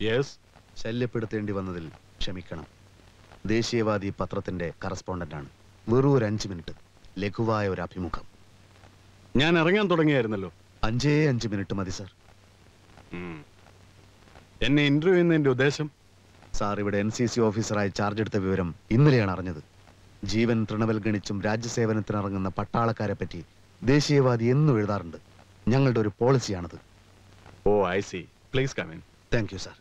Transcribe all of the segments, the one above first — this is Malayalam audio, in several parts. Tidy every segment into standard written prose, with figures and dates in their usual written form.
യെസ്. ശല്യപ്പെടുത്തേണ്ടി വന്നതിൽ ക്ഷമിക്കണം. ദേശീയവാദി പത്രത്തിന്റെ കറസ്പോണ്ടന്റാണ്. വെറും ഒരു 5 മിനിറ്റ് ലഘുവായ ഒരു അഭിമുഖം. ഞാൻ ഇറങ്ങാൻ തുടങ്ങിയായിരുന്നല്ലോ. 5 മിനിറ്റ് മതി സാർ. എന്നെ ഇന്റർവ്യൂ ചെയ്യുന്നതിന്റെ ഉദ്ദേശം? സാർ ഇവിടെ NCC ഓഫീസറായി ചാർജ് എടുത്ത വിവരം ഇന്നലെയാണ് അറിഞ്ഞത്. ജീവൻ തൃണവൽഗണിച്ചും രാജ്യസേവനത്തിനിറങ്ങുന്ന പട്ടാളക്കാരെ പറ്റി ദേശീയവാദി എന്നും എഴുതാറുണ്ട്. ഞങ്ങളുടെ ഒരു പോളിസിയാണത്. Oh, I see. Please come in. Thank you sir.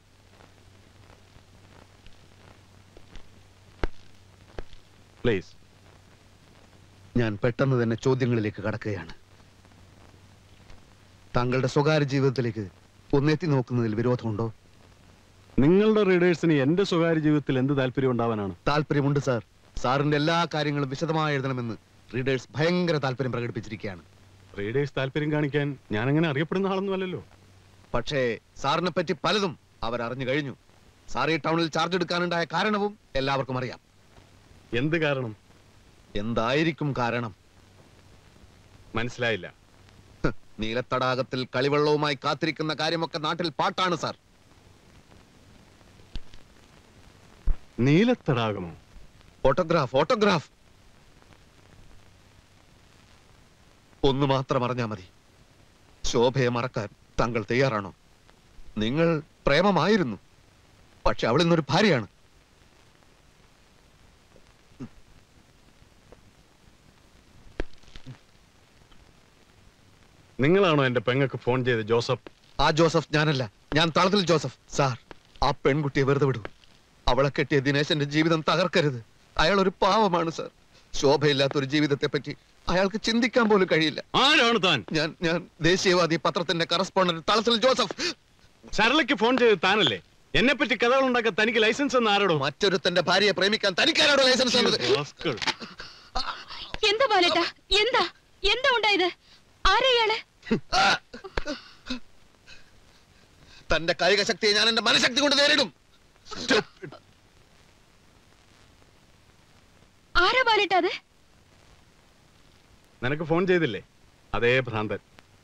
Please. ഞാൻ പെട്ടെന്ന് തന്നെ ചോദ്യങ്ങളിലേക്ക് കടക്കുകയാണ്. താങ്കളുടെ സ്വകാര്യ ജീവിതത്തിലേക്ക് ഒന്നെത്തി നോക്കുന്നതിൽ വിരോധമുണ്ടോ? നിങ്ങളുടെ റീഡേഴ്സിന് എന്റെ സ്വകാര്യ ജീവിതത്തിൽ എന്ത് താല്പര്യം ഉണ്ടാവാനാണ്? താല്പര്യമുണ്ട് സാർ. സാറിന്റെ എല്ലാ കാര്യങ്ങളും വിശദമായി എഴുതണമെന്ന് റീഡേഴ്സ് ഭയങ്കര താല്പര്യം പ്രകടിപ്പിച്ചിരിക്കുകയാണ്. റീഡേഴ്സ് താല്പര്യം കാണിക്കാൻ ഞാൻ അങ്ങനെ അറിയപ്പെടുന്ന ആളൊന്നും അല്ലല്ലോ. പക്ഷേ സാറിനെ പറ്റി പലതും അവരറിഞ്ഞു കഴിഞ്ഞു. സാർ ഈ ടൗണിൽ ചാർജ് എടുക്കാനുണ്ടായ കാരണവും എല്ലാവർക്കും അറിയാം. എന്ത് കാരണം? എന്തായിരിക്കും കാരണം? മനസ്സിലായില്ല. നീലത്തടാകത്തിൽ കളിവെള്ളവുമായി കാത്തിരിക്കുന്ന കാര്യമൊക്കെ നാട്ടിൽ പാട്ടാണ് സാർ. നീലത്തടാകമോ? ഓട്ടോഗ്രാഫ്. ഒന്ന് മാത്രം അറിഞ്ഞാ മതി. ശോഭയെ മറക്കാൻ താങ്കൾ തയ്യാറാണോ? നിങ്ങൾ പ്രേമമായിരുന്നു, പക്ഷെ അവൾ ഇന്നൊരു ഭാര്യയാണ്. നിങ്ങളാണോ എന്റെ പെങ്ങൾക്ക് ഫോൺ ചെയ്ത് ജോസഫ്? ആ ജോസഫ് ഞാനല്ല, ഞാൻ തളത്തിൽ ജോസഫ്. സാർ, ആ പെൺകുട്ടിയെ വെറുതെ വിടൂ. അവളെ കെട്ടിയ ദിനേശന്റെ ജീവിതം തകർക്കരുത്. അയാൾ ഒരു പാവമാണ് സാർ. ശോഭയില്ലാത്തൊരു ജീവിതത്തെ പറ്റി അയാൾക്ക് ചിന്തിക്കാൻ പോലും കഴിയില്ല. ആരാണ് താൻ? ഞാൻ ദേശീയവാദി പത്രത്തിന്റെ കറസ്പോണ്ടന്റ് തളത്തിൽ ജോസഫ്. സരളയ്ക്ക് ഫോൺ ചെയ്ത് താനല്ലേ? എന്നെ പറ്റി കഥകൾ ഉണ്ടാക്കാൻ തനിക്ക് ലൈസൻസ് എന്ന് ആരോടോ? മറ്റൊരുത്തന്റെ ഭാര്യയെ പ്രേമിക്കാൻ തനിക്കാരോടോ ലൈസൻസ്? എന്താ ബാലേട്ടാ? എന്താ ഉണ്ടായത്? ആരെയാണ്? തന്റെ കായിക ശക്തിയെ ഞാൻ എന്റെ മനഃശക്തി കൊണ്ട് നേരിടും. ആരാ ബാലേട്ടാ അത്? നിനക്ക് ഫോൺ ചെയ്തില്ലേ? അതേ ഭ്രാന്തൻ.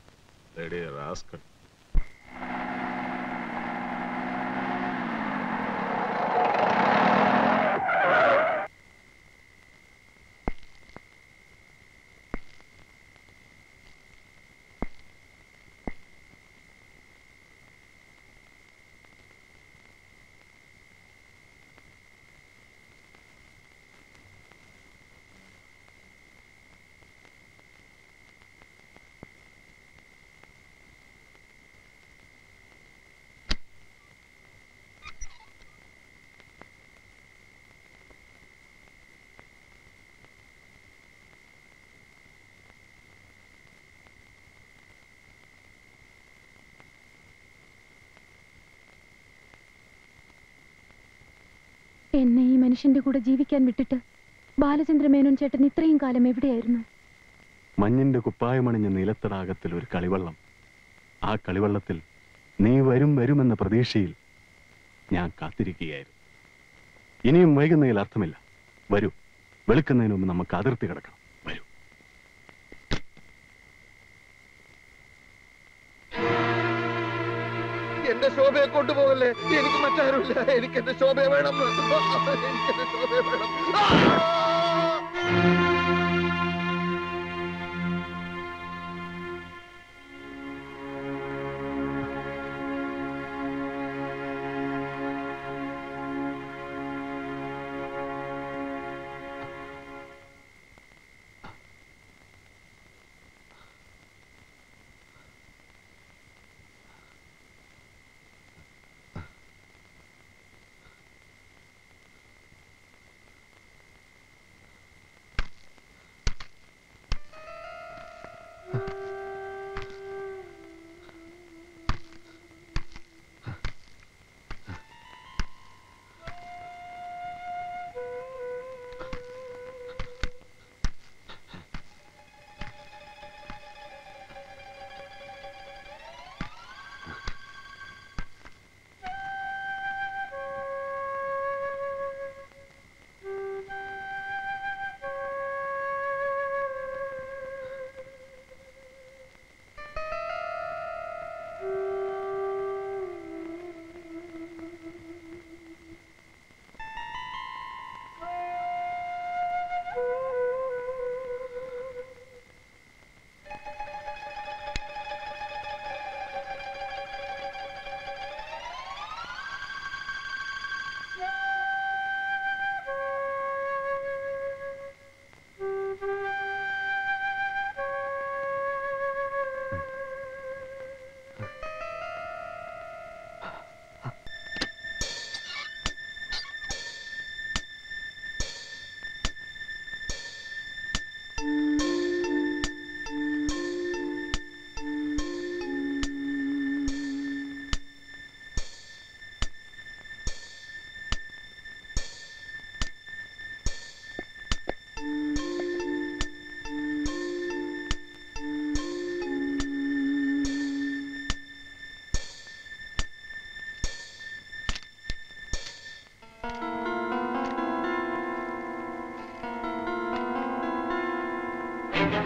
എന്നെ ഈ മനുഷ്യന്റെ കൂടെ ജീവിക്കാൻ വിട്ടിട്ട് ബാലചന്ദ്രമേനോൻ ചേട്ടൻ ഇത്രയും കാലം എവിടെയായിരുന്നു? മഞ്ഞിന്റെ കുപ്പായമണിഞ്ഞ നീലത്തടാകത്തിൽ ഒരു കളിവള്ളം. ആ കളിവള്ളത്തിൽ നീ വരുമെന്ന പ്രതീക്ഷയിൽ ഞാൻ കാത്തിരിക്കുകയായിരുന്നു. ഇനിയും വൈകുന്നതിൽ അർത്ഥമില്ല. വരൂ, വെളുക്കുന്നതിന് മുമ്പ് നമുക്ക് അതിർത്തി കിടക്കണം. വരൂ. എന്റെ ശോഭയെ കൊണ്ടുപോകല്ലേ. എനിക്ക് മറ്റാരുമില്ല. എനിക്ക് എന്റെ ശോഭയെ വേണം. എനിക്കെന്റെ ശോഭയെ വേണം.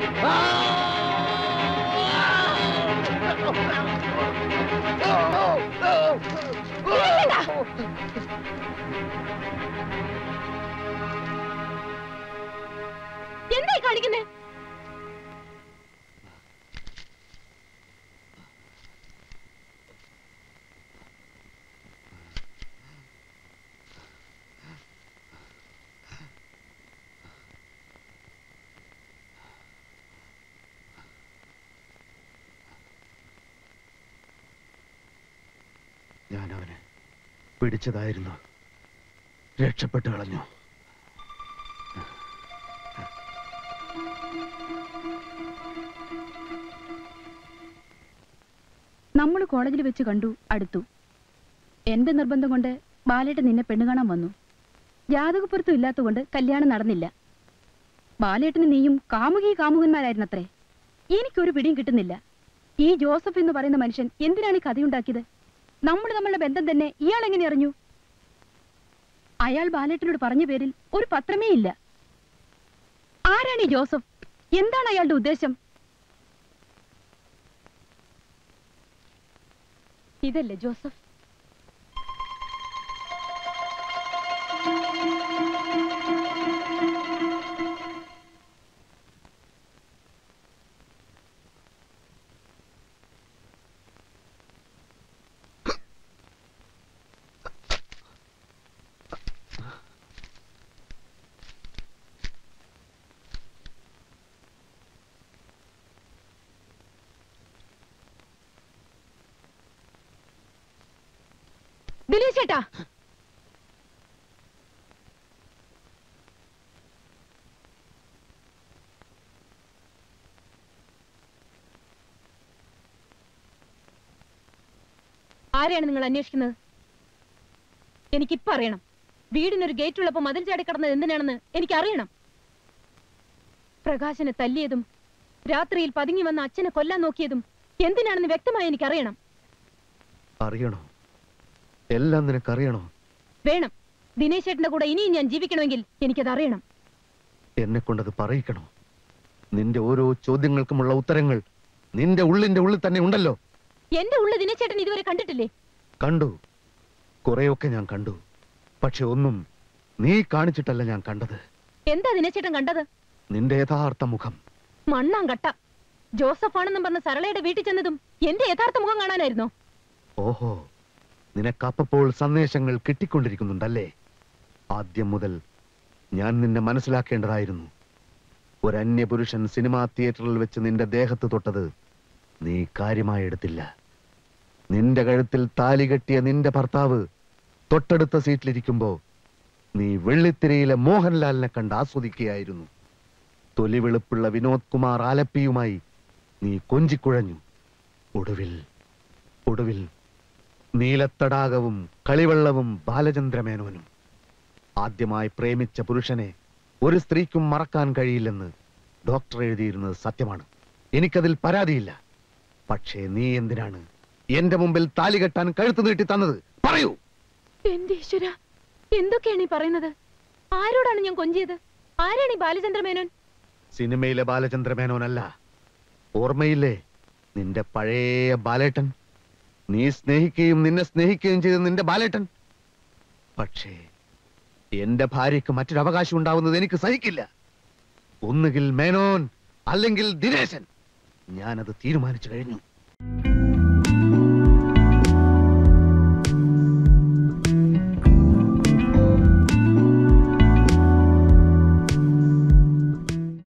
എന്തായി കാണിക്കുന്നേ? ഞാൻ അവനെ പിടിച്ചതായിരുന്നു, രക്ഷപ്പെട്ടു കളഞ്ഞു. നമ്മൾ കോളേജിൽ വെച്ച് കണ്ടു, അടുത്തു. എന്റെ നിർബന്ധം കൊണ്ട് ബാലേട്ടൻ നിന്നെ പെണ്ണു കാണാൻ വന്നു. ജാതകപ്പുറത്തും ഇല്ലാത്തതുകൊണ്ട് കല്യാണം നടന്നില്ല. ബാലേട്ടന് നീയും കാമുകന്മാരായിരുന്നത്രേ. എനിക്കൊരു പിടിയും കിട്ടുന്നില്ല. ഈ ജോസഫ് എന്ന് പറയുന്ന മനുഷ്യൻ എന്തിനാണ് ഈ കഥയുണ്ടാക്കിയത്? നമ്മളുടെ ബന്ധം തന്നെ ഇയാൾ എങ്ങനെ അറിഞ്ഞു? അയാൾ ബാലേട്ടനോട് പറഞ്ഞ പേരിൽ ഒരു പത്രമേ ഇല്ല. ആരാണ് ഈ ജോസഫ്? എന്താണ് അയാളുടെ ഉദ്ദേശം? ഇതല്ലേ ജോസഫ്? ചേട്ടാ, ആരെയാണ് നിങ്ങൾ അന്വേഷിക്കുന്നത്? എനിക്കിപ്പോ അറിയണം. വീടിനൊരു ഗേറ്റ് ഉള്ളപ്പോ മതിൽ ചാടി കടന്നത് എന്തിനാണെന്ന് എനിക്കറിയണം. പ്രകാശനെ തല്ലിയതും രാത്രിയിൽ പതുങ്ങി വന്ന അച്ഛനെ കൊല്ലാൻ നോക്കിയതും എന്തിനാണെന്ന് വ്യക്തമായി എനിക്കറിയണം. അറിയണോ? എല്ലാം നിനക്കറിയണോ? വേണം. ദിനേശ് ചേട്ടന്റെ കൂടെ ഇനിയും ഞാൻ ജീവിക്കണമെങ്കിൽ എനിക്കത് അറിയണം. എന്നെ കൊണ്ടത് പറയിക്കണോ? നിന്റെ ഓരോ ചോദ്യങ്ങൾക്കുമുള്ള ഉത്തരങ്ങൾ നിന്റെ ഉള്ളിന്റെ ഉള്ളിൽ തന്നെ ഉണ്ടല്ലോ. എന്റെ ഉള്ളിൽ ദിനേശ് ചേട്ടൻ ഇതുവരെ കണ്ടിട്ടില്ലേ? കണ്ടു, കുറെയൊക്കെ ഞാൻ കണ്ടു. പക്ഷെ ഒന്നും നീ കാണിച്ചിട്ടല്ല ഞാൻ കണ്ടത്. എന്താ ദിനേശ് ചേട്ടൻ കണ്ടത്? നിന്റെ യഥാർത്ഥ മുഖം. മണ്ണാങ്കട്ട. ജോസഫ് ആണെന്നും പറഞ്ഞ സരളയുടെ വീട്ടിൽ ചെന്നതും എന്റെ യഥാർത്ഥ മുഖം കാണാനായിരുന്നോ? ഓഹോ, നിനക്കപ്പോൾ സന്ദേശങ്ങൾ കിട്ടിക്കൊണ്ടിരിക്കുന്നുണ്ടല്ലേ? ആദ്യം മുതൽ ഞാൻ നിന്നെ മനസ്സിലാക്കേണ്ടതായിരുന്നു. ഒരന്യപുരുഷൻ സിനിമാ തിയേറ്ററിൽ വെച്ച് നിന്റെ ദേഹത്ത് തൊട്ടത് നീ കാര്യമായി എടുത്തില്ല. നിന്റെ കഴുത്തിൽ താലി കെട്ടിയ നിന്റെ ഭർത്താവ് തൊട്ടടുത്ത സീറ്റിലിരിക്കുമ്പോ നീ വെള്ളിത്തിരയിലെ മോഹൻലാലിനെ കണ്ട് ആസ്വദിക്കുകയായിരുന്നു. തൊലിവെളുപ്പുള്ള വിനോദ് കുമാർ ആലപ്പിയുമായി നീ കൊഞ്ചിക്കുഴഞ്ഞു. ഒടുവിൽ നീലത്തടാകവും കളിവെള്ളവും ബാലചന്ദ്രമേനോനും. ആദ്യമായി പ്രേമിച്ച പുരുഷനെ ഒരു സ്ത്രീക്കും മറക്കാൻ കഴിയില്ലെന്ന് ഡോക്ടർ എഴുതിയിരുന്നത് സത്യമാണ്. എനിക്കതിൽ പരാതിയില്ല. പക്ഷേ നീ എന്തിനാണ് എന്റെ മുമ്പിൽ താലി കെട്ടാൻ കഴുത്ത് നീട്ടി തന്നത്? പറയൂ. എന്റെ ഈശ്വര, എന്തൊക്കെയാണ് ഈ പറയുന്നത്? ആരോടാണ് ഞാൻ കൊഞ്ചിയത്? ആരാണ് ഈ ബാലചന്ദ്രമേനോൻ? സിനിമയിലെ ബാലചന്ദ്രമേനോനല്ല. ഓർമ്മയില്ലേ നിന്റെ പഴയ ബാലേട്ടൻ? നീ സ്നേഹിക്കുകയും നിന്നെ സ്നേഹിക്കുകയും ചെയ്ത നിന്റെ ബാലേട്ടൻ. പക്ഷേ എന്റെ ഭാര്യയ്ക്ക് മറ്റൊരു അവകാശം ഉണ്ടാവുന്നത് എനിക്ക് സഹിക്കില്ല. ഒന്നുകിൽ മേനോൻ അല്ലെങ്കിൽ ദിനേശൻ. ഞാനത് തീരുമാനിച്ചു കഴിഞ്ഞു.